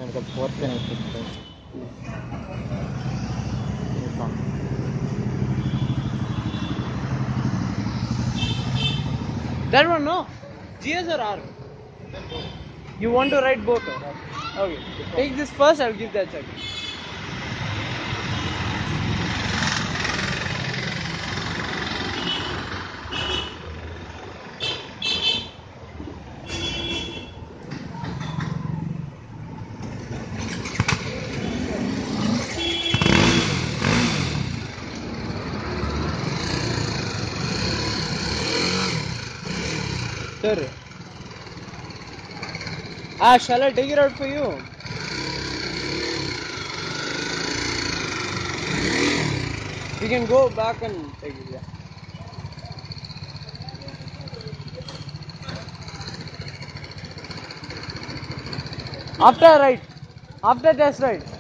And the fourth one is this one. That one, no? GS or R? You want to write both? Okay. Take this first, I'll give that second. Sir. Shall I take it out for you? You can go back and take it, yeah. After test ride.